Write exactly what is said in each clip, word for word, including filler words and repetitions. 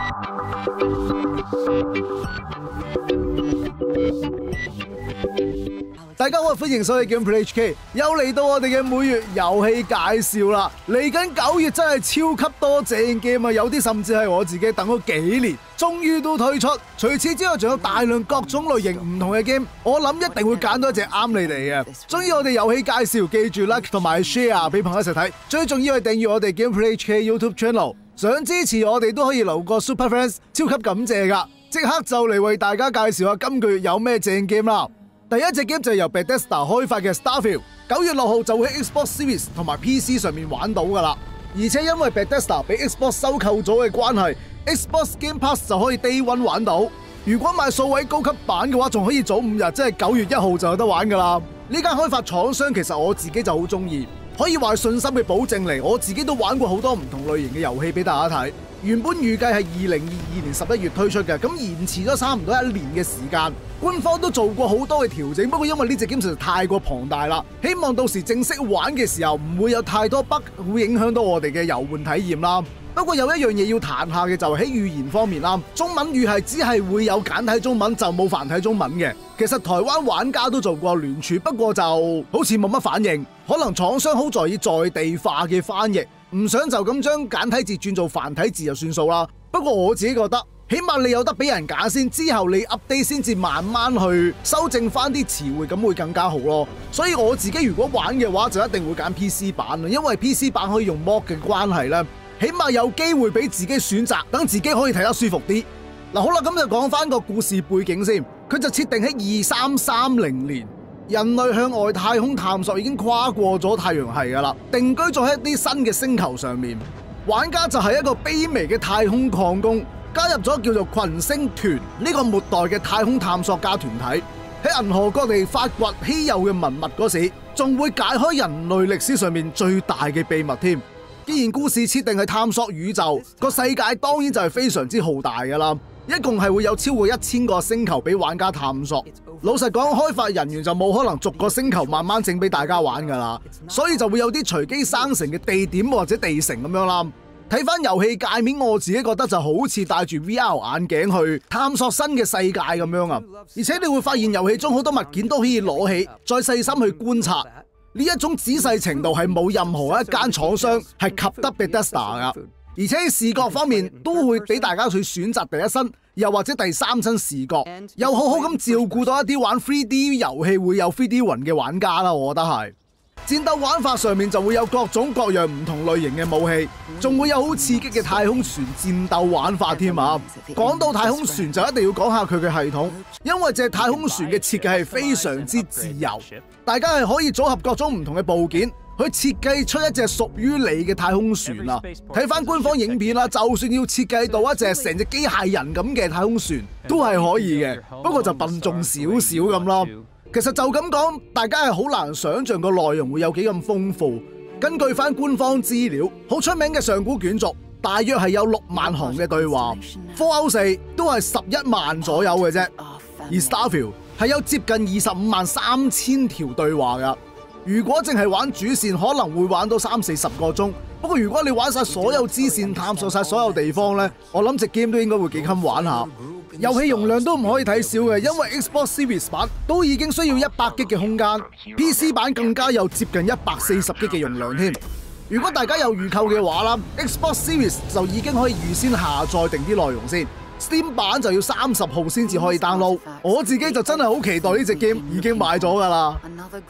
大家好，歡迎收睇 Gameplay H K， 又嚟到我哋嘅每月遊戲介紹啦。嚟緊九月真係超級多正 game 啊，有啲甚至係我自己等咗幾年，終於都推出。除此之外，仲有大量各種類型唔同嘅 game， 我諗一定會揀到一隻啱你哋嘅。中意我哋遊戲介紹，記住 like 同埋 share 俾朋友一齊睇。最重要係訂閱我哋 Gameplay H K YouTube Channel。想支持我哋都可以留個 Super Friends， 超級感謝噶！即刻就嚟為大家介紹下今個月有咩正 game 啦。第一隻 game 就係由 Bethesda 開發嘅 Starfield， 九月六號就會喺 Xbox Series 同埋 P C 上面玩到噶啦。而且因為 Bethesda 俾 Xbox 收購咗嘅關係 ，Xbox Game Pass 就可以 Day One 玩到。如果買數位高級版嘅話，仲可以早五日，即係九月一號就有得玩噶啦。呢間開發廠商其實我自己就好中意，可以話係信心嘅保證嚟。我自己都玩過好多唔同類型嘅遊戲俾大家睇。原本預計係二零二二年十一月推出嘅，咁延遲咗差唔多一年嘅時間。官方都做過好多嘅調整，不過因為呢隻 game 實在太過龐大啦，希望到時正式玩嘅時候唔會有太多 bug， 會影響到我哋嘅遊玩體驗啦。不過有一樣嘢要彈下嘅就係喺語言方面啦，中文語係只係會有簡體中文，就冇繁體中文嘅。其實台灣玩家都做過聯署，不過就好似冇乜反應，可能廠商好在意在地化嘅翻譯，唔想就咁將簡體字轉做繁體字就算數啦。不過我自己覺得，起碼你有得俾人揀先，之後你 update 先至慢慢去修正翻啲詞彙，咁會更加好咯。所以我自己如果玩嘅話，就一定會揀 P C 版，因為 P C 版可以用 mod 嘅關係咧，起碼有機會俾自己選擇，等自己可以睇得舒服啲。嗱，好啦，咁就講翻個故事背景先。佢就設定喺二三三零年，人類向外太空探索已經跨過咗太陽系噶啦，定居咗喺一啲新嘅星球上面。玩家就係一個卑微嘅太空礦工，加入咗叫做群星團呢個末代嘅太空探索家團體，喺銀河各地發掘稀有嘅文物嗰時，仲會解開人類歷史上面最大嘅秘密添。既然故事設定係探索宇宙，個世界當然就係非常之浩大噶啦。一共係會有超過一千個星球俾玩家探索。老實講，開發人員就冇可能逐個星球慢慢整俾大家玩噶啦，所以就會有啲隨機生成嘅地點或者地城咁樣啦。睇翻遊戲界面，我自己覺得就好似戴住 V R 眼鏡去探索新嘅世界咁樣啊。而且你會發現遊戲中好多物件都可以攞起，再細心去觀察。呢一種仔細程度係冇任何一間廠商係及得 Bethesda 噶。而且喺視覺方面都會俾大家去選擇第一身，又或者第三身視覺，又好好咁照顧到一啲玩 三 D 遊戲會有三 D 魂嘅玩家啦。我覺得係戰鬥玩法上面就會有各種各樣唔同類型嘅武器，仲會有好刺激嘅太空船戰鬥玩法添啊！講到太空船就一定要講下佢嘅系統，因為隻太空船嘅設計係非常之自由，大家係可以組合各種唔同嘅部件，去設計出一隻屬於你嘅太空船啊！睇翻官方影片啦，就算要設計到一隻成隻機械人咁嘅太空船，都係可以嘅，不過就笨重少少咁咯。其實就咁講，大家係好難想像個內容會有幾咁豐富。根據翻官方資料，好出名嘅上古卷軸，大約係有六萬行嘅對話 ，Fallout 四都係十一萬左右嘅啫，而 Starfield 係有接近二十五萬三千條對話噶。如果淨係玩主線，可能會玩到三四十個鐘。不過如果你玩晒所有支線，探索晒所有地方呢，我諗隻 game 都應該會幾襟玩下。遊戲容量都唔可以睇少嘅，因為 Xbox Series 版都已經需要一百 G 嘅空間 ，P C 版更加有接近一百四十 G 嘅容量添。如果大家有預購嘅話啦 ，Xbox Series 就已經可以預先下載定啲內容先 ，Steam 版就要三十號先至可以 download。我自己就真係好期待呢隻 game， 已經買咗噶啦。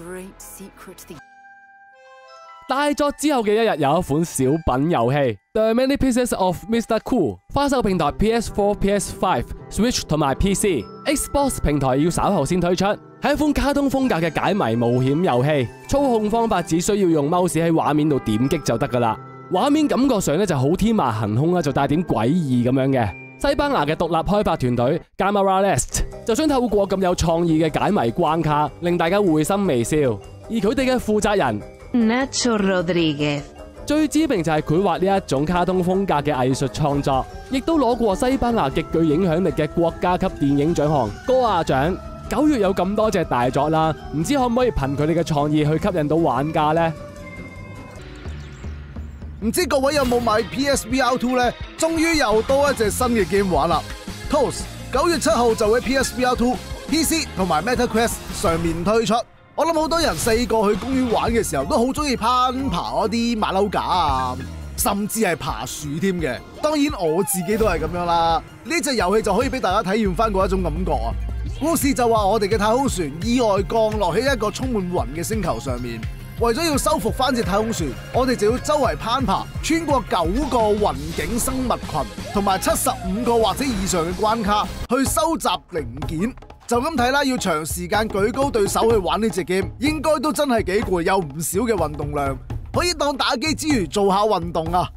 大作之後嘅一日，有一款小品遊戲《The Many Pieces of Mister Cool》，發售平台 P S 四、P S 五、Switch 同埋 P C。Xbox 平台要稍後先推出，係一款卡通風格嘅解謎冒險遊戲。操控方法只需要用 mouse 喺畫面度點擊就得噶啦。畫面感覺上咧就好天馬行空啦，就帶點詭異咁樣嘅。西班牙嘅獨立開發團隊 Gamaralest 就想透過咁有創意嘅解謎關卡，令大家會心微笑。而佢哋嘅負責人 Nacho Rodriguez 最知名就係繪畫呢一種卡通風格嘅藝術創作，亦都攞過西班牙極具影響力嘅國家級電影獎項哥亞獎。九月有咁多隻大作啦，唔知可唔可以憑佢哋嘅創意去吸引到玩家呢？ 唔知各位有冇買 P S V R 二呢？終於又多一隻新嘅 game 玩啦 ！Toast 九月七號就喺 P S V R 二、P C 同埋 Meta Quest 上面推出。我諗好多人細個去公園玩嘅時候，都好中意攀爬嗰啲馬騮架啊，甚至係爬樹添嘅。當然我自己都係咁樣啦。呢隻遊戲就可以俾大家體驗翻嗰一種感覺啊！故事就話我哋嘅太空船意外降落喺一個充滿雲嘅星球上面，為咗要修復翻隻太空船，我哋就要周圍攀爬，穿過九個雲境生物群，同埋七十五個或者以上嘅關卡，去收集零件。就咁睇啦，要長時間舉高對手去玩呢隻 game， 應該都真係幾攰，有唔少嘅運動量，可以當打機之餘做下運動啊！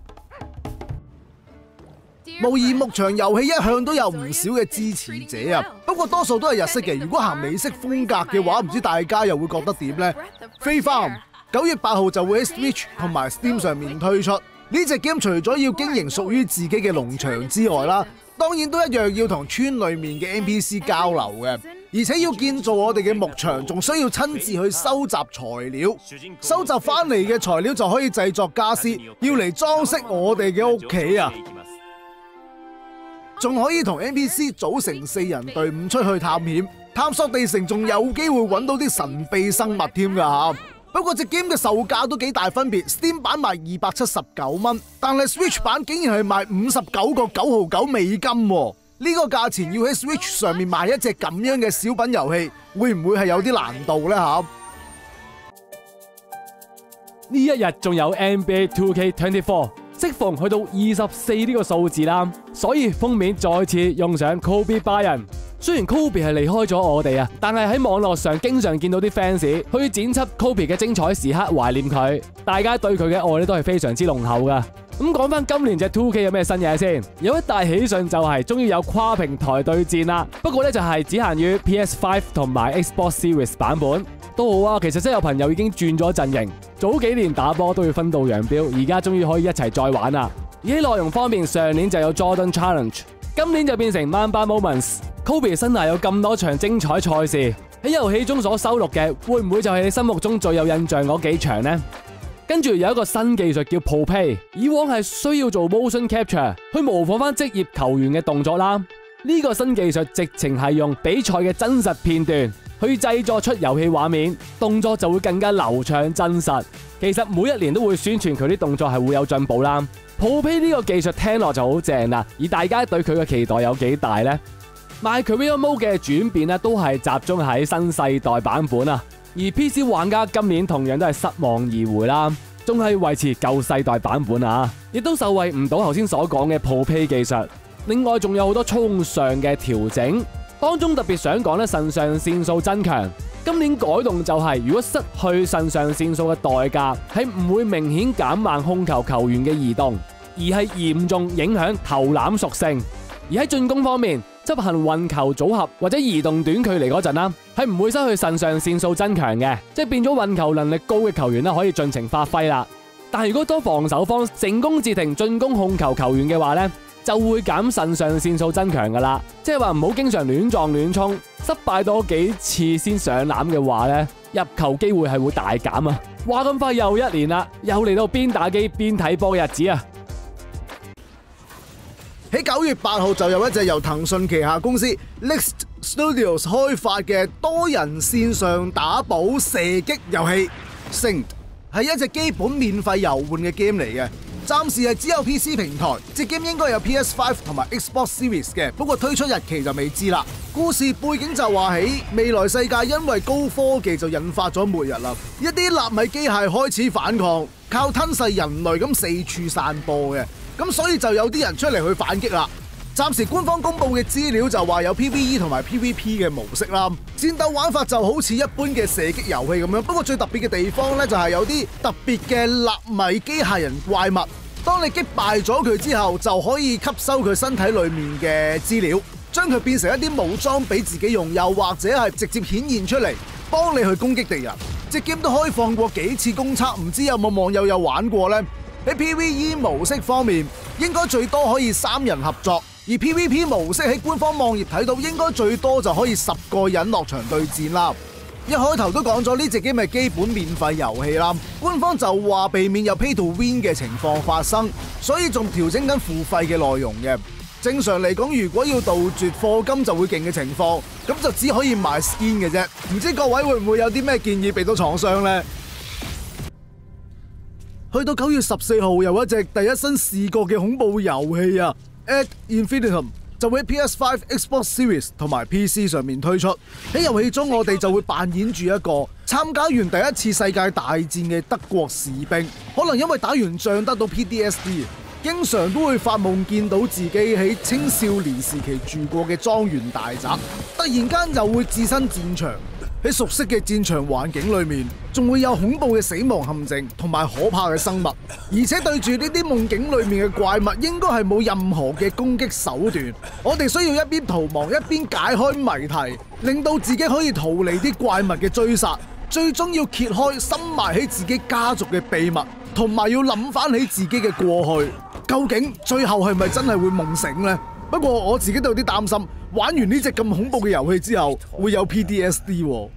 模擬牧場遊戲一向都有唔少嘅支持者啊，不過多數都係日式嘅。如果行美式風格嘅話，唔知大家又會覺得點呢？ Free Farm 九月八號就會喺 Switch 同埋 Steam 上面推出。呢隻 game 除咗要經營屬於自己嘅農場之外啦，當然都一樣要同村裏面嘅 N P C 交流嘅，而且要建造我哋嘅牧場，仲需要親自去收集材料，收集翻嚟嘅材料就可以製作家私，要嚟裝飾我哋嘅屋企啊！仲可以同 N P C 組成四人隊伍出去探險，探索地城，仲有機會揾到啲神秘生物添㗎嚇。不過隻 game 嘅售價都幾大分別 ，Steam 版賣二百七十九蚊，但係 Switch 版竟然係賣五十九個九毫九美金喎。呢個價錢要喺 Switch 上面賣一隻咁樣嘅小品遊戲，會唔會係有啲難度呢？嚇？ 呢一日仲有 N B A two K twenty-four。適逢去到二十四呢個數字啦，所以封面再次用上 Kobe Bryant。雖然 Kobe 係離開咗我哋啊，但係喺網絡上經常見到啲 fans 去剪輯 Kobe 嘅精彩時刻懷念佢，大家對佢嘅愛咧都係非常之濃厚噶。咁講翻今年隻 two K 有咩新嘢先？有一大喜訊就係終於有跨平台對戰啦，不過咧就係只限於 P S five 同埋 Xbox Series 版本。都好啊，其實真有朋友已經轉咗陣營，早幾年打波都要分道揚鑣，而家終於可以一齊再玩啦。而喺內容方面，上年就有 Jordan Challenge， 今年就變成 Mamba Moments。Kobe 生涯有咁多場精彩賽事，喺遊戲中所收錄嘅，會唔會就係你心目中最有印象嗰幾場呢？跟住有一個新技術叫 ProPlay， 以往係需要做 motion capture 去模仿翻職業球員嘅動作啦。呢、這個新技術直情係用比賽嘅真實片段去製作出遊戲畫面，動作就會更加流暢真實。其實每一年都會宣傳佢啲動作係會有進步啦。ProPlay 呢個技術聽落就好正啦，而大家對佢嘅期待有幾大呢？My Career Mode 嘅轉變咧都係集中喺新世代版本啊，而 P C 玩家今年同樣都係失望而回啦，仲係維持舊世代版本啊，亦都受惠唔到頭先所講嘅 ProPlay 技術。另外仲有好多操控上嘅調整。當中特別想講咧，腎上腺素增強。今年改動就係、是，如果失去腎上腺素嘅代價，係唔會明顯減慢控球球員嘅移動，而係嚴重影響投籃屬性。而喺進攻方面，執行運球組合或者移動短距離嗰陣啦，係唔會失去腎上腺素增強嘅，即係變咗運球能力高嘅球員咧可以盡情發揮啦。但係如果當防守方成功截停進攻控球球員嘅話呢，就會減腎上腺素增強噶啦，即係話唔好經常亂撞亂衝，失敗多幾次先上籃嘅話呢，入球機會係會大減啊！話咁快又一年啦，又嚟到邊打機邊睇波嘅日子啊！ 喺九月八號就有一隻由騰訊旗下公司 Next Studios 開發嘅多人線上打寶射擊遊戲 Synced， 係一隻基本免費遊玩嘅 game 嚟嘅。暫時係只有 P C 平台，隻 game 應該有 P S five 同埋 Xbox Series 嘅，不過推出日期就未知啦。故事背景就話喺未來世界因為高科技就引發咗末日啦，一啲納米機械開始反抗，靠吞噬人類咁四處散播嘅，咁所以就有啲人出嚟去反擊啦。暫時官方公布嘅資料就話有 P V E 同埋 P V P 嘅模式啦，戰鬥玩法就好似一般嘅射擊遊戲咁樣，不過最特別嘅地方呢，就係有啲特別嘅納米機械人怪物，當你擊敗咗佢之後，就可以吸收佢身體裏面嘅資料，將佢變成一啲武裝俾自己用，又或者係直接顯現出嚟幫你去攻擊敵人。隻 game 都開放過幾次公測，唔知有冇網友有玩過呢？喺 P V E 模式方面，應該最多可以三人合作。而 P V P 模式喺官方網頁睇到，應該最多就可以十個人落場對戰啦。 一開頭都講咗呢隻 game 係基本免費遊戲啦，官方就話避免有 pay to win 嘅情況發生，所以仲調整緊付費嘅內容嘅。正常嚟講，如果要杜絕課金就會勁嘅情況，咁就只可以賣 skin 嘅啫。唔知各位會唔會有啲咩建議俾到廠商呢？去到九月十四號，有一隻第一身視覺嘅恐怖遊戲啊 ，Ad Infinitum 就會喺 P S 五、Xbox Series 同埋 P C 上面推出。喺遊戲中，我哋就會扮演住一個參加完第一次世界大戰嘅德國士兵，可能因為打完仗得到 P T S D。經常都會發夢見到自己喺青少年時期住過嘅莊園大宅，突然間又會置身戰場。喺熟悉嘅戰場環境裏面，仲會有恐怖嘅死亡陷阱同埋可怕嘅生物，而且對住呢啲夢境裏面嘅怪物，應該係冇任何嘅攻擊手段。我哋需要一邊逃亡一邊解開謎題，令到自己可以逃離啲怪物嘅追殺，最終要揭開深埋喺自己家族嘅秘密，同埋要諗翻起自己嘅過去。究竟最後係咪真係會夢醒呢？不過我自己都有啲擔心，玩完呢隻咁恐怖嘅遊戲之後，會有 P T S D 喎。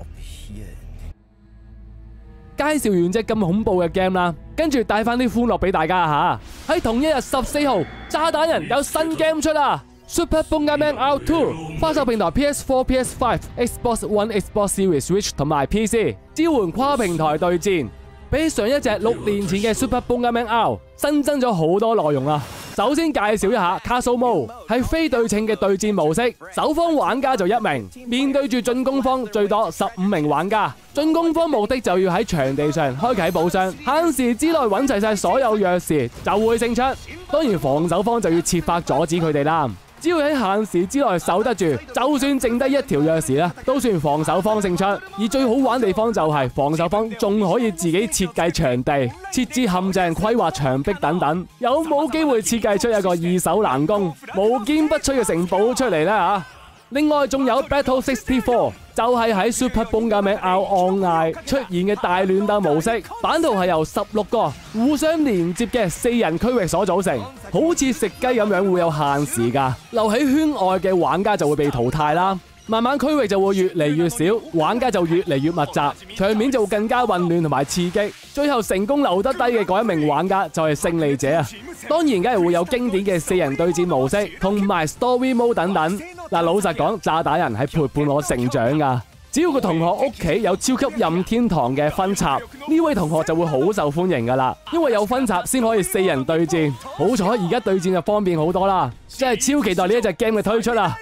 介紹完隻咁恐怖嘅 game 啦，跟住帶翻啲歡樂俾大家吓。喺同一日十四號，炸彈人有新 game 出啦 ，Super Bomberman R 二，發售平台 P S 四、P S 五、Xbox One、Xbox Series、Switch 同埋 P C， 支援跨平台對戰。比上一隻六年前嘅 Super Bomberman R 新增咗好多內容啊！首先介紹一下 Castle Mode， 係非對稱嘅對戰模式，守方玩家就一名，面對住進攻方最多十五名玩家。進攻方目的就要喺場地上開啟寶箱，限時之內揾齊晒所有鑰匙就會勝出。當然防守方就要設法阻止佢哋啦。只要喺限時之內守得住，就算剩低一條鑰匙咧，都算防守方勝出。而最好玩地方就係防守方仲可以自己設計場地、設置陷阱、規劃牆壁等等。有冇機會設計出一個易守難攻、無堅不摧嘅城堡出嚟呢？吓！另外仲有 Battle 六十四，就係喺 Super Bomberman R Online 出現嘅大亂鬥模式，版圖係由十六個互相連接嘅四人區域所組成，好似食雞咁樣會有限時噶，留喺圈外嘅玩家就會被淘汰啦。慢慢區域就會越嚟越少，玩家就越嚟越密集，場面就會更加混亂同埋刺激。最後成功留得低嘅嗰一名玩家就係勝利者啊！當然梗係會有經典嘅四人對戰模式同埋 Story Mode 等等。嗱，老實講，炸彈人係陪伴我成長噶。只要個同學屋企有超級任天堂嘅分插，呢位同學就會好受歡迎噶啦。因為有分插先可以四人對戰。好彩而家對戰就方便好多啦，真係超期待呢一隻 game 嘅推出啊！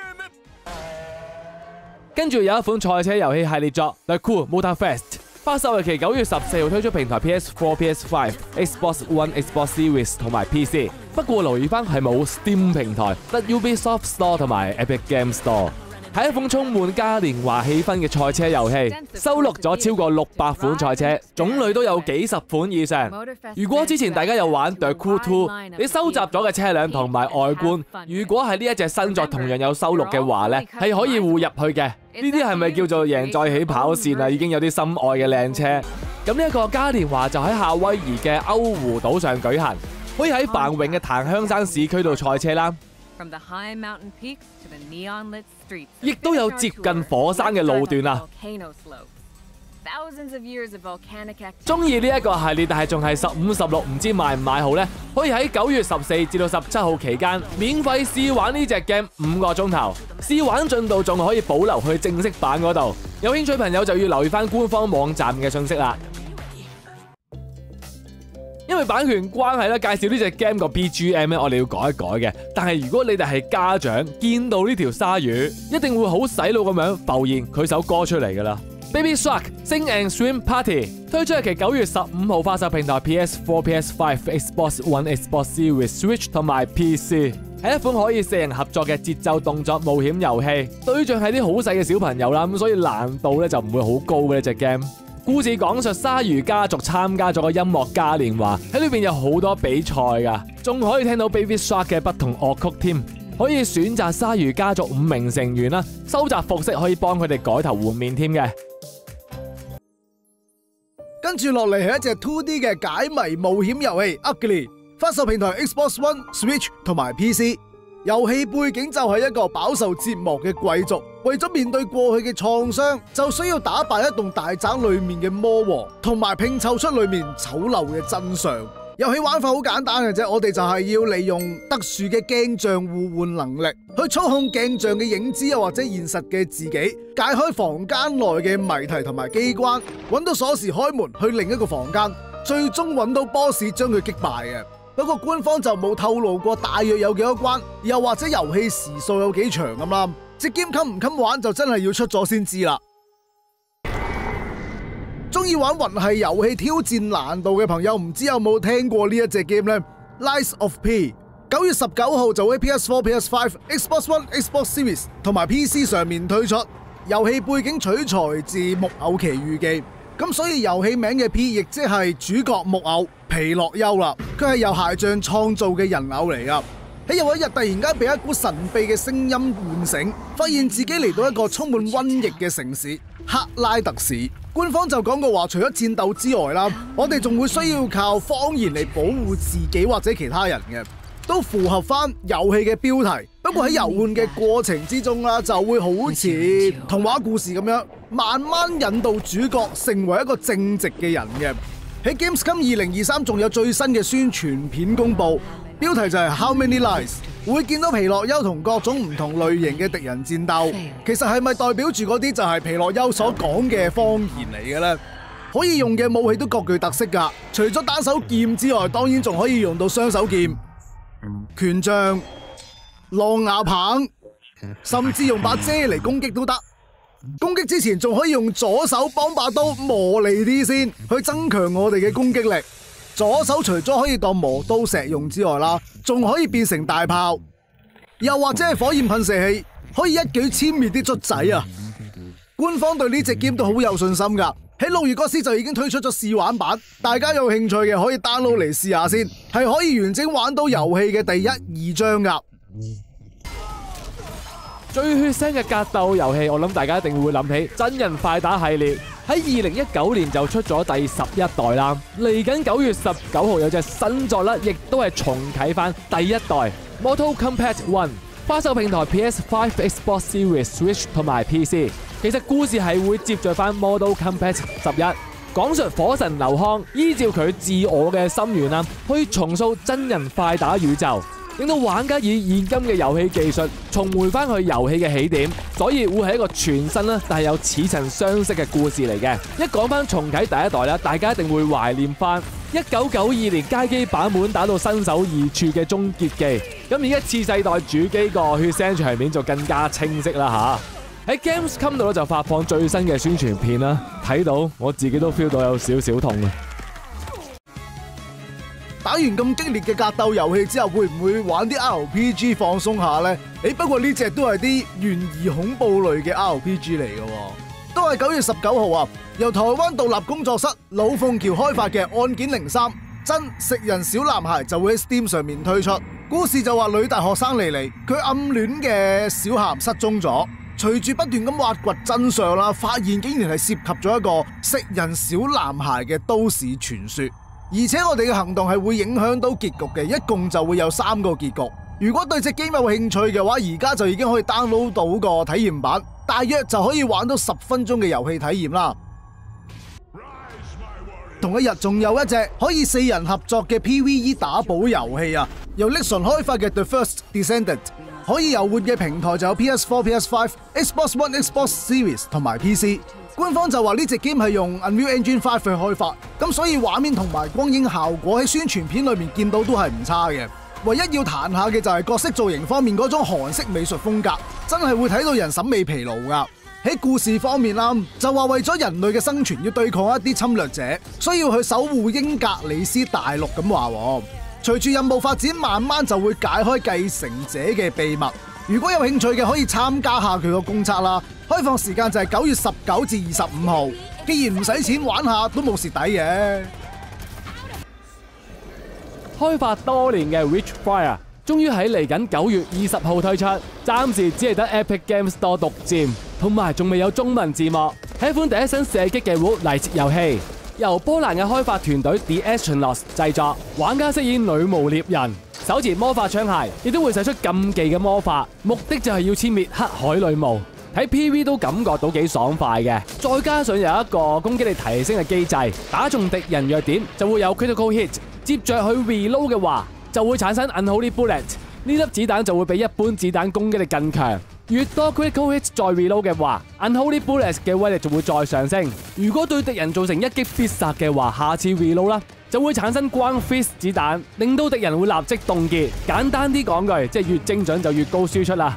跟住有一款賽車遊戲系列作 The Crew Motorfest， 發售日期九月十四號，推出平台 P S 四、P S 五、Xbox One、Xbox Series 同埋 P C。不過留意翻係冇 Steam 平台，得 Ubisoft Store 同埋 Epic Game Store。係一款充滿嘉年華氣氛嘅賽車遊戲，收錄咗超過六百款賽車，種類都有幾十款以上。如果之前大家有玩 The Crew 二，你收集咗嘅車輛同埋外觀，如果係呢一隻新作同樣有收錄嘅話呢，係可以互入去嘅。呢啲係咪叫做贏在起跑線啊？已經有啲心愛嘅靚車。咁呢一個嘉年華就喺夏威夷嘅歐湖島上舉行，可以喺繁榮嘅檀香山市區度賽車啦。亦都有接近火山嘅路段啊！中意呢一個系列，但係仲係十五、十六，唔知買唔買好呢？可以喺九月十四至到十七號期間免費試玩呢隻 game 五個鐘頭，試玩進度仲可以保留去正式版嗰度。有興趣朋友就要留意翻官方網站嘅信息啦。因為版權關係咧，介紹呢隻 game 個 B G M 咧，我哋要改一改嘅。但係如果你哋係家長，見到呢條鯊魚，一定會好洗腦咁樣浮現佢首歌出嚟噶啦。Baby Shark Sing and Swim Party 推出日期九月十五號，發售平台 P S 四、P S 五、Xbox One、Xbox Series、Switch 同埋 P C， 係一款可以四人合作嘅節奏動作冒險遊戲，對象係啲好細嘅小朋友啦，咁所以難度咧就唔會好高嘅呢隻 game。故事講述鯊魚家族參加咗個音樂嘉年華，喺裏邊有好多比賽噶，仲可以聽到 Baby Shark 嘅不同樂曲添。可以選擇鯊魚家族五名成員啦，收集服飾可以幫佢哋改頭換面添嘅。 跟住落嚟係一隻 two D 嘅解謎冒險遊戲 Ugly， 發售平台 Xbox One、Switch 同埋 P C。 遊戲背景就係一個飽受折磨嘅貴族，為咗面對過去嘅創傷，就需要打敗一棟大宅裏面嘅魔王，同埋拼湊出裏面醜陋嘅真相。遊戲玩法好簡單嘅啫，我哋就係要利用特殊嘅鏡像互換能力，去操控鏡像嘅影子又或者現實嘅自己，解開房間內嘅謎題同埋機關，揾到鎖匙開門去另一個房間，最終揾到 boss 將佢擊敗嘅。不過官方就冇透露過大約有幾多關，又或者遊戲時數有幾長咁啦。隻 game 襟唔襟玩就真係要出咗先知啦。中意玩魂系遊戲挑戰難度嘅朋友，唔知有冇聽過呢一隻 game 呢？ Lies of P 九月十九號就喺 P S 四、P S 五、Xbox One、Xbox Series 同埋 P C 上面推出。遊戲背景取材自木偶奇遇記，咁所以遊戲名嘅 P 亦即係主角木偶皮諾丘啦。佢係由鞋匠創造嘅人偶嚟噶。喺有一日突然間被一股神秘嘅聲音喚醒，發現自己嚟到一個充滿瘟疫嘅城市克拉特市。官方就講過話，除咗戰鬥之外啦，我哋仲會需要靠謊言嚟保護自己或者其他人嘅，都符合翻遊戲嘅標題。不過喺遊玩嘅過程之中啦，就會好似童話故事咁樣，慢慢引導主角成為一個正直嘅人嘅。喺 Gamescom 二零二三仲有最新嘅宣傳片公佈，標題就係 How Many Lies， 會見到皮諾丘同各種唔同類型嘅敵人戰鬥。其實係咪代表住嗰啲就係皮諾丘所講嘅謊言嚟嘅呢？可以用嘅武器都各具特色㗎，除咗單手劍之外，當然仲可以用到雙手劍、權杖、狼牙棒，甚至用把遮嚟攻擊都得。攻擊之前仲可以用左手幫把刀磨利啲先，去增強我哋嘅攻擊力。左手除咗可以當磨刀石用之外啦，仲可以變成大炮，又或者係火焰噴射器，可以一舉殲滅啲卒仔啊！官方對呢隻 game 都好有信心噶，喺六月嗰時就已經推出咗試玩版，大家有興趣嘅可以 download 嚟試下先，係可以完整玩到遊戲嘅第一二章噶。 最血腥嘅格鬥遊戲，我諗大家一定會諗起真人快打系列。喺二零一九年就出咗第十一代啦，嚟緊九月十九號有隻新作啦，亦都係重啟翻第一代 Mortal Kombat One， 發售平台 P S 五、Xbox Series、Switch 同埋 P C。其實故事係會接續翻 Mortal Kombat 十一，講述火神劉康依照佢自我嘅心願啦，去重塑真人快打宇宙，令到玩家以現今嘅遊戲技術重回翻去遊戲嘅起點，所以會係一個全新啦，但係有似曾相識嘅故事嚟嘅。一講翻重啟第一代啦，大家一定會懷念翻一九九二年街機版本打到身首異處嘅終結技。咁而家次世代主機個血腥場面就更加清晰啦吓。喺 Gamescom 度就發放最新嘅宣傳片啦，睇到我自己都 feel 到有少少痛啊！ 打完咁激烈嘅格鬥遊戲之後，會唔會玩啲 R P G 放鬆下呢？誒，不過呢隻都係啲懸疑恐怖類嘅 R P G 嚟嘅，都係九月十九號啊！由台灣獨立工作室老鳳橋開發嘅《案件零三》真食人小男孩就會喺 Steam 上面推出。故事就話女大學生莉莉，佢暗戀嘅小鹹失蹤咗，隨住不斷咁挖掘真相啦，發現竟然係涉及咗一個食人小男孩嘅都市傳說。而且我哋嘅行動係會影響到結局嘅，一共就會有三個結局。如果對隻 game 有興趣嘅話，而家就已經可以 download 到個體驗版，大約就可以玩到十分鐘嘅遊戲體驗啦。同一日仲有一隻可以四人合作嘅 P V E 打寶遊戲啊，由 Nixon 開發嘅 The First Descendant， 可以遊玩嘅平台就有 P S 四、P S 五、Xbox One、Xbox Series 同埋 P C。官方就話呢隻 game 係用 Unreal Engine 五去開發，咁所以畫面同埋光影效果喺宣傳片裏面見到都係唔差嘅。唯一要彈下嘅就係角色造型方面嗰種韓式美術風格，真係會睇到人審美疲勞噶。喺故事方面啦，就話為咗人類嘅生存要對抗一啲侵略者，需要去守護英格里斯大陸咁話。隨住任務發展，慢慢就會解開繼承者嘅秘密。如果有興趣嘅可以參加下佢個公測啦，開放時間就係九月十九至二十五號。既然唔使錢玩下都冇蝕底嘅。 開發多年嘅 Witchfire 終於喺嚟緊九月二十號推出，暫時只係得 Epic Games Store 獨佔，同埋仲未有中文字幕。係一款第一身射擊嘅 Rogue Lite遊戲，由波蘭嘅開發團隊 The Astronauts 製作，玩家飾演女巫獵人。 手持魔法槍械，亦都會使出禁忌嘅魔法，目的就係要殲滅黑海女巫。喺 P V 都感覺到幾爽快嘅，再加上有一個攻擊力提升嘅機制，打中敵人弱點就會有 critical hit， 接着去 reload 嘅話就會產生 unholy bullet， 呢粒子彈就會比一般子彈攻擊力更強。越多 critical hit 再 reload 嘅話 ，unholy bullet 嘅威力就會再上升。如果對敵人造成一擊必殺嘅話，下次 reload 啦就會產生光 fist 子彈，令到敵人會立即凍結。簡單啲講句，即係越精準就越高輸出啦。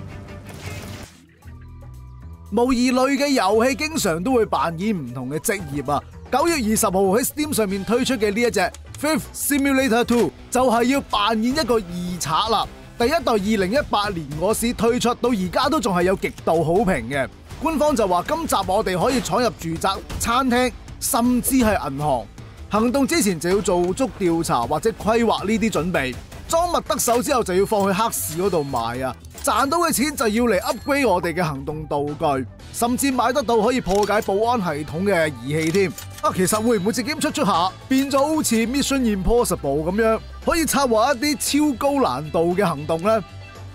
模擬類嘅遊戲經常都會扮演唔同嘅職業啊！九月二十號喺 Steam 上面推出嘅呢一隻 Fifth Simulator Two 就係要扮演一個義賊啦。第一代二零一八年嗰時推出，到而家都仲係有極度好評嘅。官方就話今集我哋可以闖入住宅、餐廳，甚至係銀行。行動之前就要做足調查或者規劃呢啲準備。贓物得手之後就要放去黑市嗰度賣啊！賺到嘅錢就要嚟 upgrade 我哋嘅行動道具，甚至買得到可以破解保安系統嘅儀器添。啊，其實會唔會隻 game出出下變咗好似 Mission Impossible 咁樣，可以策劃一啲超高難度嘅行動呢？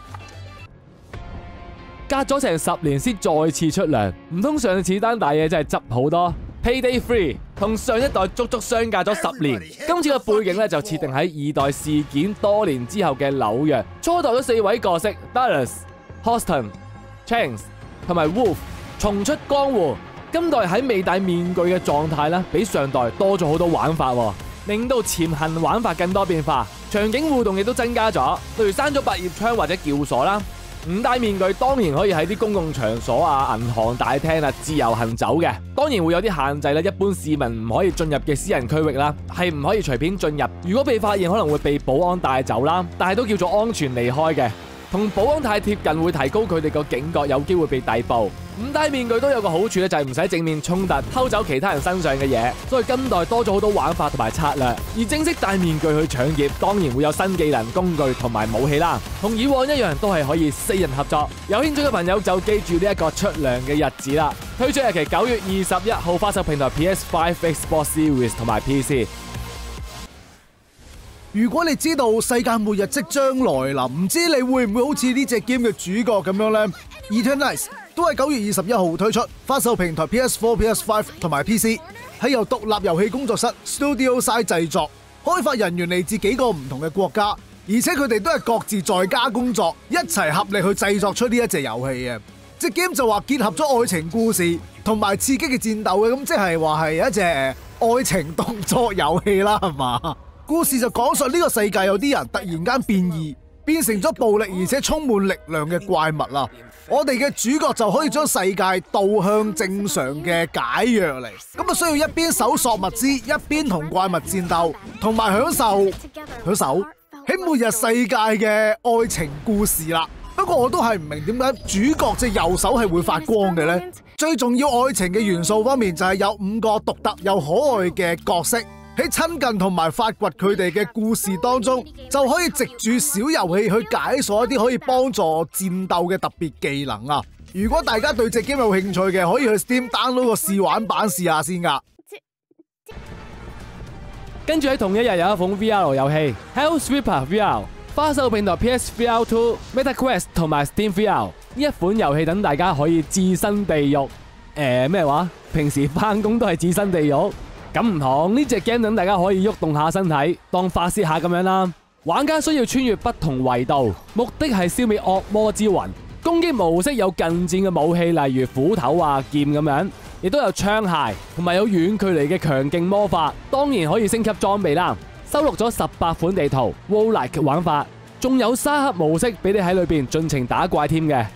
隔咗成十年先再次出糧，唔通上次單大嘢真係執好多？ Payday three 同上一代足足相隔咗十年，今次嘅背景咧就設定喺二代事件多年之後嘅紐約。初代咗四位角色 Dallas、Houston、Chance 同埋 Wolf 重出江湖。今代喺未戴面具嘅狀態咧，比上代多咗好多玩法，令到潛行玩法更多變化，場景互動亦都增加咗，例如閂咗百葉窗或者撬鎖啦。唔戴面具當然可以喺啲公共場所啊、銀行大廳啊自由行走嘅，當然會有啲限制啦。一般市民唔可以進入嘅私人區域啦，係唔可以隨便進入。如果被發現，可能會被保安帶走啦，但係都叫做安全離開嘅。同保安太貼近會提高佢哋個警覺，有機會被逮捕。唔戴面具都有個好處咧，就係唔使正面衝突偷走其他人身上嘅嘢，所以今代多咗好多玩法同埋策略。而正式戴面具去搶劫，當然會有新技能、工具同埋武器啦。同以往一樣，都係可以四人合作。有興趣嘅朋友就記住呢一個出糧嘅日子啦。推出日期九月二十一號，發售平台 P S five、Xbox Series 同埋 P C。 如果你知道世界末日即將來臨，唔知你會唔會好似呢隻 game 嘅主角咁樣呢？ Eternize 都係九月二十一號推出，發售平台 P S four、P S five 同埋 P C， 係由獨立遊戲工作室 Studio Side 製作，開發人員嚟自幾個唔同嘅國家，而且佢哋都係各自在家工作，一齊合力去製作出呢一隻遊戲嘅。隻 game 就話結合咗愛情故事同埋刺激嘅戰鬥嘅，咁即係話係一隻愛情動作遊戲啦，係嘛？故事就講述呢個世界有啲人突然間變異，變成咗暴力而且充滿力量嘅怪物啦。我哋嘅主角就可以將世界導向正常嘅解藥嚟，咁啊需要一邊搜索物資，一邊同怪物戰鬥，同埋享受享受喺末日世界嘅愛情故事啦。不過我都係唔明點解主角隻右手係會發光嘅呢？最重要愛情嘅元素方面就係有五個獨特又可愛嘅角色。喺親近同埋發掘佢哋嘅故事當中，就可以藉住小遊戲去解鎖一啲可以幫助戰鬥嘅特別技能啊！如果大家對隻 game 有興趣嘅，可以去 Steam download 個試玩版試下先噶。 跟住喺同一日有一款 V R 遊戲 Hellsweeper V R， 發售平台 P S V R two、MetaQuest 同埋 Steam V R。呢一款遊戲等大家可以置身地獄。誒咩話？平時返工都係置身地獄。咁唔同，呢隻 game 等大家可以喐動下身體，當發泄下咁樣啦。玩家需要穿越不同維度，目的係消滅惡魔之魂。攻擊模式有近戰嘅武器，例如斧頭啊、劍咁樣，亦都有槍械，同埋有遠距離嘅強勁魔法。當然可以升級裝備啦。收錄咗十八款地圖 ，roguelike 玩法，仲有沙盒模式俾你喺裏邊盡情打怪添嘅。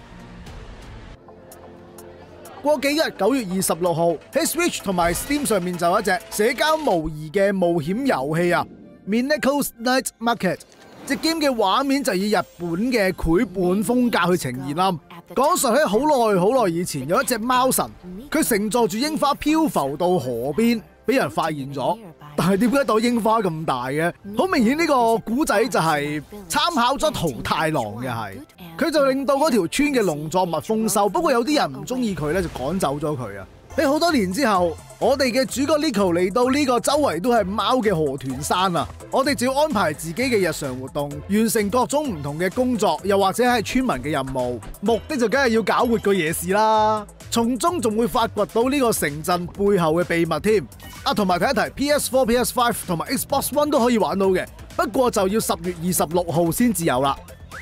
過幾日九月二十六號喺 Switch 同埋 Steam 上面就有一隻社交模擬嘅冒險遊戲啊 ，Mineko's Night Market。隻 game 嘅畫面就以日本嘅繪本風格去呈現啦。講述喺好耐好耐以前，有一隻貓神，佢乘坐住櫻花漂浮到河邊，俾人發現咗。但係點解朵櫻花咁大嘅？好明顯呢個古仔就係參考咗桃太郎嘅，係佢就令到嗰條村嘅農作物豐收。不過有啲人唔中意佢咧，就趕走咗佢啊。 喺好多年之後，我哋嘅主角 Nico 嚟到呢個周圍都係貓嘅河豚山啊！我哋就要安排自己嘅日常活動，完成各種唔同嘅工作，又或者係村民嘅任務，目的就梗係要搞活個夜市啦。從中仲會發掘到呢個城鎮背後嘅秘密添。啊，同埋提一提 P S 四、P S 五 同埋 Xbox One 都可以玩到嘅，不過就要十月二十六號先至有啦。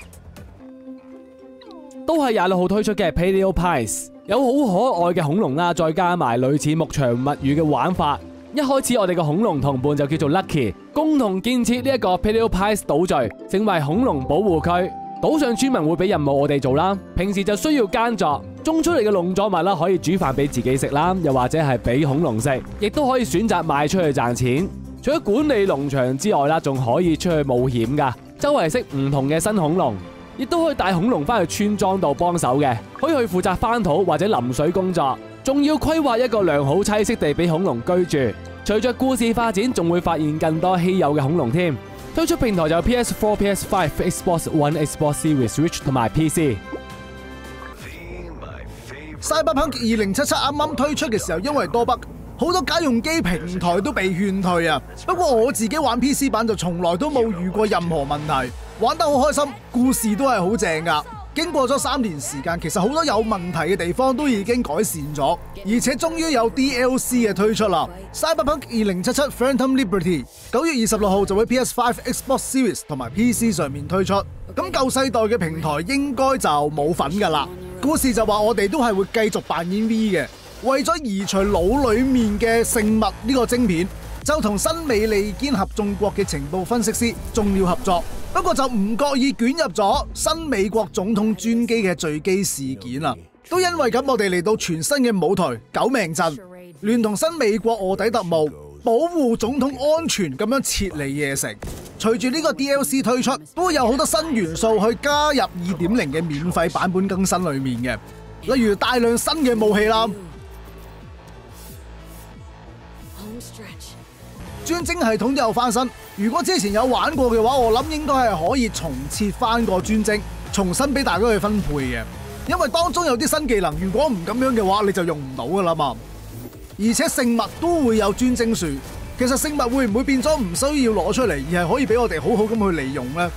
都係廿六號推出嘅 Paleo Pies， 有好可愛嘅恐龍啦，再加埋類似牧場物語嘅玩法。一開始我哋嘅恐龍同伴就叫做 Lucky， 共同建設呢一個 Paleo Pies 島嶼，成為恐龍保護區。島上村民會俾任務我哋做啦，平時就需要耕作，種出嚟嘅農作物啦可以煮飯俾自己食啦，又或者係俾恐龍食，亦都可以選擇賣出去賺錢。除咗管理農場之外啦，仲可以出去冒險噶，周圍識唔同嘅新恐龍，亦都可以帶恐龍翻去村莊度幫手嘅，可以去負責翻土或者淋水工作，仲要規劃一個良好棲息地俾恐龍居住。隨着故事發展，仲會發現更多稀有嘅恐龍添。推出平台就有 P S 四、P S 五、Xbox One、Xbox Series、Switch 同埋 P C。 Cyberpunk 二零七七啱啱推出嘅時候，因為多 bug，好多家用機平台都被勸退啊。不過我自己玩 P C 版就從來都冇遇過任何問題，玩得好開心，故事都係好正噶。經過咗三年時間，其實好多有問題嘅地方都已經改善咗，而且終於有 D L C 嘅推出啦。Cyberpunk 二零七七 Phantom Liberty 九月二十六號就會 P S 五、Xbox Series 同埋 P C 上面推出。咁舊世代嘅平台應該就冇份噶啦。故事就話我哋都係會繼續扮演 V 嘅，為咗移除腦裏面嘅聖物呢個晶片，就同新美利堅合眾國嘅情報分析師仲要合作。不過就唔覺意捲入咗新美國總統專機嘅墜機事件啦，都因為咁我哋嚟到全新嘅舞台九命鎮，聯同新美國臥底特務保護總統安全咁樣撤離夜城。隨住呢個 D L C 推出，都會有好多新元素去加入二點零嘅免費版本更新裏面嘅，例如大量新嘅武器啦。專精系統都有翻新，如果之前有玩過嘅話，我諗應該係可以重設翻個專精，重新俾大家去分配嘅。因為當中有啲新技能，如果唔咁樣嘅話，你就用唔到噶啦嘛。而且聖物都會有專精樹，其實聖物會唔會變咗唔需要攞出嚟，而係可以俾我哋好好咁去利用呢？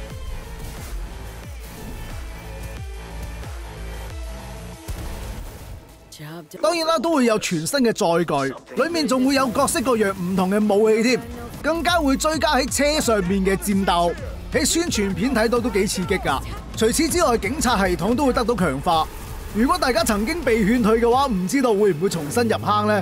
當然啦，都會有全新嘅載具，裏面仲會有各式各樣唔同嘅武器添，更加會追加喺車上面嘅戰鬥，喺宣傳片睇到都幾刺激噶。除此之外，警察系統都會得到強化。如果大家曾經被勸退嘅話，唔知道會唔會重新入坑呢？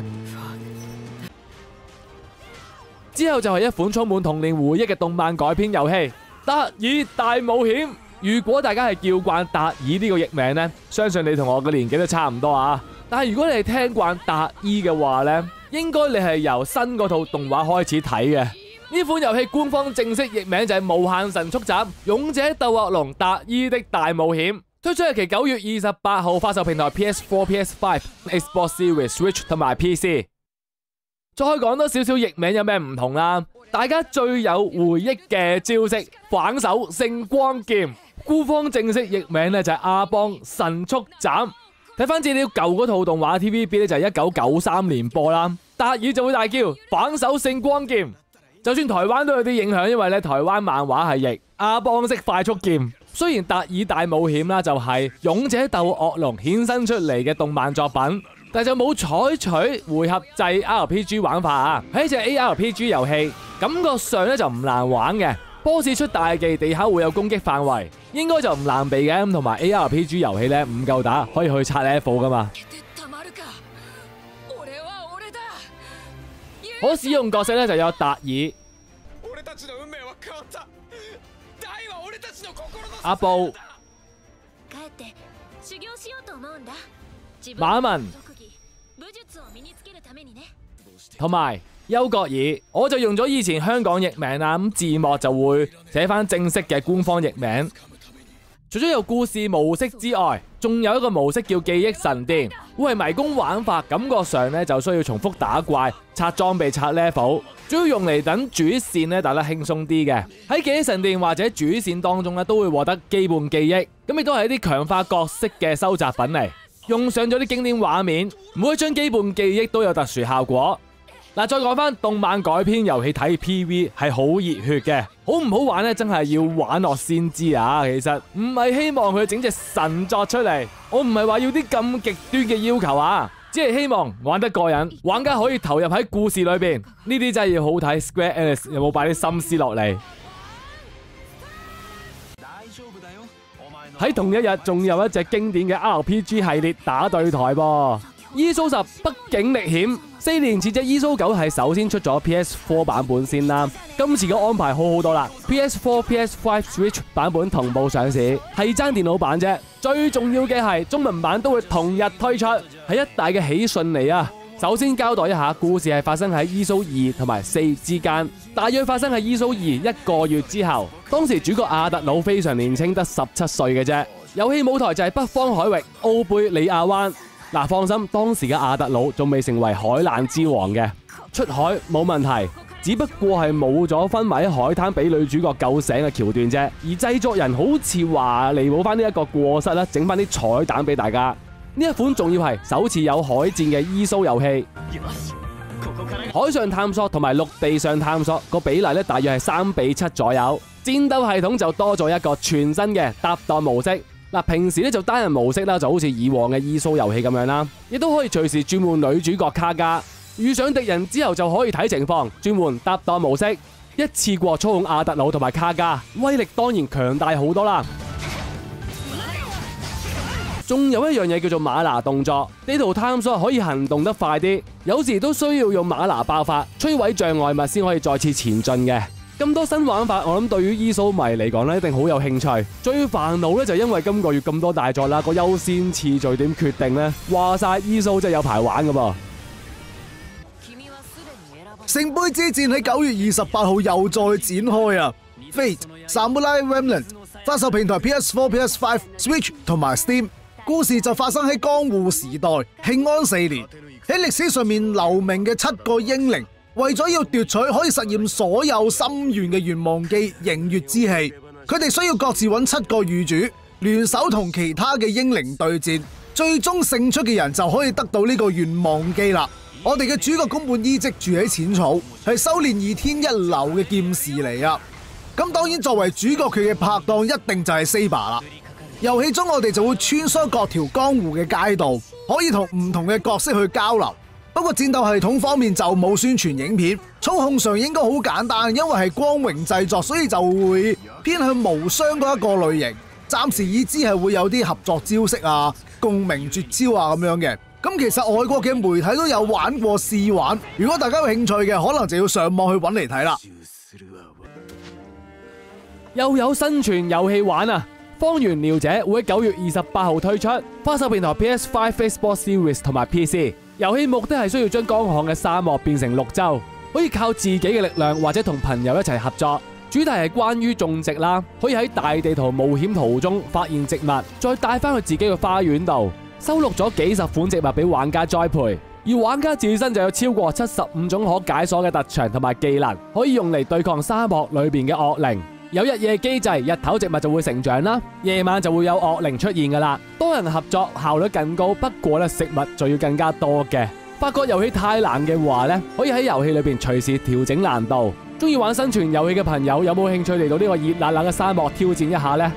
之後就係一款充滿童年回憶嘅動漫改編遊戲《達爾大冒險》。如果大家係叫慣達爾呢個譯名呢，相信你同我嘅年紀都差唔多啊。但係如果你係聽慣達爾嘅話呢，應該你係由新嗰套動畫開始睇嘅。呢款遊戲官方正式譯名就係《無限神速斬勇者鬥惡龍達爾的大冒險》，推出日期九月二十八號，發售平台 P S 四、P S 五、Xbox Series、Switch 同埋 P C。再講多少少譯名有咩唔同啦？大家最有回憶嘅招式反手聖光劍，官方正式譯名咧就係阿邦神速斬。睇翻資料，舊嗰套動畫 T V B 咧就係一九九三年播啦。達爾就會大叫反手聖光劍，就算台灣都有啲影響，因為咧台灣漫畫係譯阿邦式快速劍。雖然達爾大冒險啦就係勇者鬥惡龍衍生出嚟嘅動漫作品，但就冇採取回合制 R P G 玩法啊。係一隻 A R P G 遊戲，感覺上咧就唔難玩嘅。boss 出大技，地下會有攻擊範圍，應該就唔難避嘅。咁同埋 A R P G 遊戲咧唔夠打，可以去刷 level 噶嘛。可使用角色咧就有達爾、阿布、馬文同埋丘葛爾。我就用咗以前香港譯名啦，咁字幕就會寫翻正式嘅官方譯名。除咗有故事模式之外，仲有一個模式叫記憶神殿，會係迷宮玩法，感覺上咧就需要重複打怪、刷裝備、刷 level， 主要用嚟等主線咧打得輕鬆啲嘅。喺記憶神殿或者主線當中咧，都會獲得基本記憶，咁亦都係一啲強化角色嘅收集品嚟。 用上咗啲經典畫面，每一張基本記憶都有特殊效果。嗱，再講翻動漫改編遊戲睇 P V 係好熱血嘅，好唔好玩呢？真係要玩落先知啊！其實唔係希望佢整隻神作出嚟，我唔係話要啲咁極端嘅要求啊，只係希望玩得過癮，玩家可以投入喺故事裏邊。呢啲真係要好睇 Square Enix 有冇擺啲心思落嚟。喺同一日，仲有一隻經典嘅 R P G 系列打對台噃。E S O 十北境歷險，四年前隻 E S O 九係首先出咗 P S 四 版本先啦，今次嘅安排好好多啦 ，P S 四、P S 五、Switch 版本同步上市，係爭電腦版啫。最重要嘅係中文版都會同日推出，係一大嘅喜訊嚟啊！首先交代一下，故事係發生喺 E S O 二同埋四之間，大約發生喺 E S O 二一個月之後。當時主角阿特魯非常年輕，得十七歲嘅啫。遊戲舞台就係北方海域奧貝里亞灣。嗱，放心，當時嘅阿特魯仲未成為海難之王嘅，出海冇問題，只不過係冇咗昏迷喺海灘俾女主角救醒嘅橋段啫。而製作人好似話彌補翻呢一個過失啦，整翻啲彩蛋俾大家。呢一款仲要係首次有海戰嘅 E S O 遊戲，海上探索同埋陸地上探索個比例咧，大約係三比七左右。戰鬥系統就多咗一個全新嘅搭檔模式。嗱，平時咧就單人模式啦，就好似以往嘅 E S O 遊戲咁樣啦，亦都可以隨時轉換女主角卡加，遇上敵人之後就可以睇情況轉換搭檔模式，一次過操控阿特魯同埋卡加，威力當然強大好多啦。仲有一樣嘢叫做馬拿動作，地圖探索可以行動得快啲，有時都需要用馬拿爆發摧毀障礙物先可以再次前進嘅。咁多新玩法，我諗對於 E S O 迷嚟講咧，一定好有興趣。最煩惱咧就因為今個月咁多大作啦，個優先次序點決定呢？話晒 E S O 真係有排玩噶噃。 聖杯之戰喺九月二十八號又再展開啊 ！Fate Samurai Remnant 發售平台 P S 四、P S 五、Switch 同埋 Steam， 故事就發生喺江戶時代慶安四年，喺歷史上面留名嘅七個英靈。為咗要奪取可以實現所有心願嘅願望機凝月之氣，佢哋需要各自揾七個御主，聯手同其他嘅英靈對戰，最終勝出嘅人就可以得到呢個願望機啦。我哋嘅主角宮本伊織住喺淺草，係修煉二天一流嘅劍士嚟啊！咁當然作為主角佢嘅拍檔一定就係 Saber 啦。遊戲中我哋就會穿梭各條江戶嘅街道，可以同唔同嘅角色去交流。不過戰鬥系統方面就冇宣傳影片，操控上應該好簡單，因為係光榮製作，所以就會偏向無雙嗰一個類型。暫時已知係會有啲合作招式啊、共鳴絕招啊咁樣嘅。咁其實外國嘅媒體都有玩過試玩，如果大家有興趣嘅，可能就要上網去揾嚟睇啦。 又有新傳遊戲玩啊！荒原鳥者會喺九月二十八號推出，發售平台 P S 五、Xbox Series 同埋 P C。遊戲目的係需要將乾旱嘅沙漠變成綠洲，可以靠自己嘅力量或者同朋友一齊合作。主題係關於種植啦，可以喺大地圖冒險途中發現植物，再帶翻去自己嘅花園度，收錄咗幾十款植物俾玩家栽培。而玩家自身就有超過七十五種可解鎖嘅特長同埋技能，可以用嚟對抗沙漠裏邊嘅惡靈。有日夜機制，日頭植物就會成長啦，夜晚就會有惡靈出現噶啦。多人合作效率更高，不過咧食物就要更加多嘅。發覺遊戲太難嘅話咧，可以喺遊戲裏邊隨時調整難度。中意玩生存遊戲嘅朋友有冇興趣嚟到呢個熱辣辣嘅沙漠挑戰一下呢？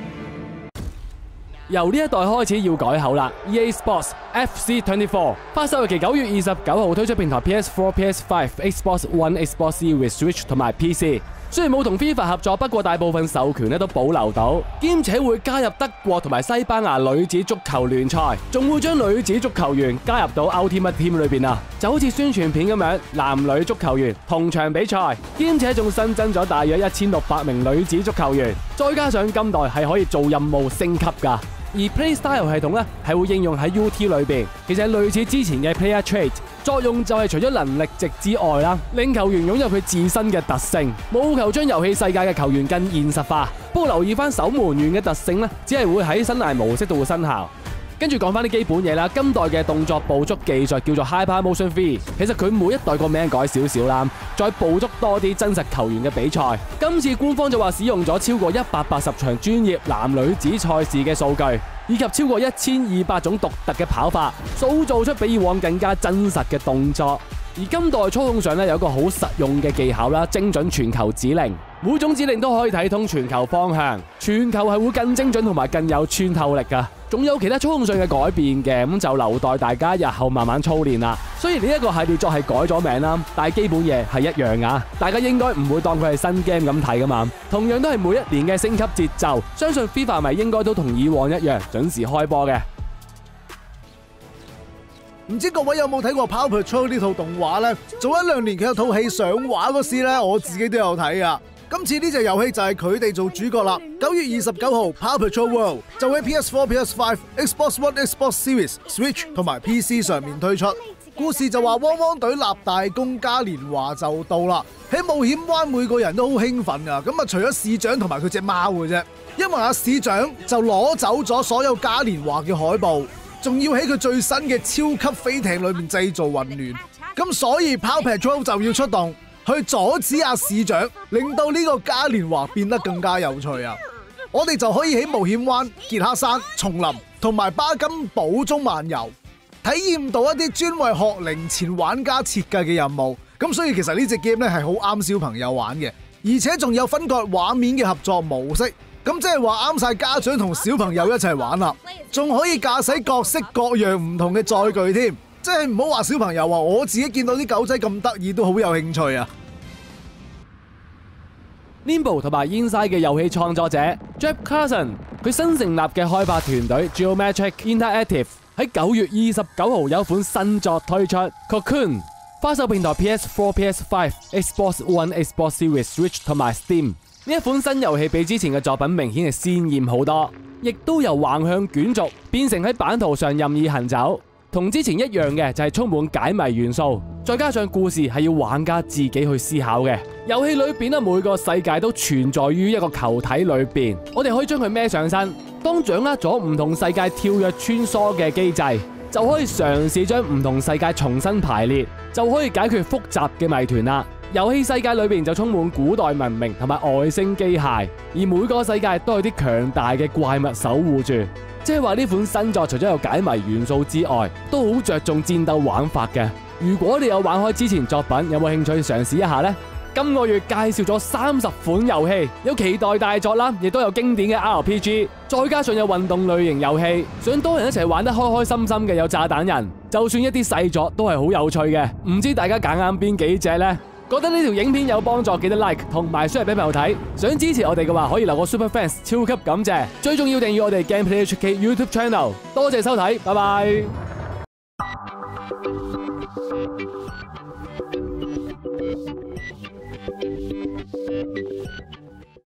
由呢一代開始要改口啦 ，E A Sports F C 二十四發售日期九月二十九號，推出平台 P S 四、P S 五、Xbox One、Xbox Series、Switch 同埋 P C。雖然冇同 FIFA 合作，不過大部分授權咧都保留到，兼且會加入德國同埋西班牙女子足球聯賽，仲會將女子足球員加入到 Ultimate Team 裏邊啊，就好似宣傳片咁樣，男女足球員同場比賽，兼且仲新增咗大約一千六百名女子足球員，再加上今代係可以做任務升級噶。而 Playstyle 系統咧係會應用喺 U T 裏邊，其實係類似之前嘅 Player Trait， 作用就係除咗能力值之外啦，令球員擁有佢自身嘅特性，務求將遊戲世界嘅球員更現實化。不過留意翻守門員嘅特性咧，只係會喺生涯模式度會生效。 跟住講翻啲基本嘢啦，今代嘅動作捕捉技術叫做 Hypermotion V， 其實佢每一代個名改少少啦，再捕捉多啲真實球員嘅比賽。今次官方就話使用咗超過一百八十場專業男女子賽事嘅數據，以及超過一千二百種獨特嘅跑法，塑造出比以往更加真實嘅動作。而今代操控上咧有一個好實用嘅技巧啦，精準傳球指令，每種指令都可以睇通傳球方向，傳球係會更精準同埋更有穿透力噶。仲有其他操控上嘅改變嘅，咁就留待大家日後慢慢操練啦。雖然呢一個系列作係改咗名啦，但係基本嘢係一樣噶，大家應該唔會當佢係新 game 咁睇噶嘛。同樣都係每一年嘅升級節奏，相信 FIFA 迷應該都同以往一樣準時開波嘅。 唔知各位有冇睇過 Power Patrol 呢套動畫呢？早一兩年佢有套戲上畫嗰時呢，我自己都有睇噶。今次呢隻遊戲就係佢哋做主角啦。九月二十九號 Power Patrol World 就喺 P S 四、P S 五、Xbox One、Xbox Series、Switch 同埋 P C 上面推出。故事就話汪汪隊立大功嘉年華就到啦。喺冒險灣每個人都好興奮啊！咁啊，除咗市長同埋佢隻貓嘅啫，因為阿市長就攞走咗所有嘉年華嘅海報，仲要喺佢最新嘅超級飛艇裏面製造混亂。咁所以 Power Patrol 就要出動去阻止阿市長，令到呢個嘉年華變得更加有趣啊！我哋就可以喺冒險灣、傑克山、叢林同埋巴金堡中漫遊，體驗到一啲專為學齡前玩家設計嘅任務。咁所以其實呢隻 game 咧係好啱小朋友玩嘅，而且仲有分割畫面嘅合作模式。咁即係話啱晒家長同小朋友一齊玩啦，仲可以駕駛各式各樣唔同嘅載具添。即係唔好話小朋友話，我自己見到啲狗仔咁得意都好有興趣啊！ Limbo 同埋 Inside 嘅遊戲創作者 Jeff Carson， 佢新成立嘅開發團隊 Geometric Interactive 喺九月二十九號有款新作推出 Cocoon， 發售平台 P S 四、P S 五、Xbox One、Xbox Series、Switch 同埋 Steam。呢一款新遊戲比之前嘅作品明顯係鮮豔好多，亦都由橫向卷軸變成喺版圖上任意行走。同之前一樣嘅就係充滿解謎元素，再加上故事係要玩家自己去思考嘅。遊戲裏邊咧，每個世界都存在於一個球體裏邊，我哋可以將佢孭上身。當掌握咗唔同世界跳躍穿梭嘅機制，就可以嘗試將唔同世界重新排列，就可以解決複雜嘅謎團啦。遊戲世界裏邊就充滿古代文明同埋外星機械，而每個世界都有啲強大嘅怪物守護住。即係話呢款新作除咗有解謎元素之外，都好着重戰鬥玩法嘅。如果你有玩開之前作品，有冇興趣嘗試一下呢？今個月介紹咗三十款遊戲，有期待大作啦，亦都有經典嘅 R P G， 再加上有運動類型遊戲，想多人一齊玩得開開心心嘅有炸彈人，就算一啲細作都係好有趣嘅。唔知大家揀啱邊幾隻呢？覺得呢條影片有幫助，記得 like 同埋 share 俾朋友睇。想支持我哋嘅話，可以留個 Super Fans， 超級感謝。最重要訂閱我哋 Gameplay H K YouTube Channel。多謝收睇，拜拜。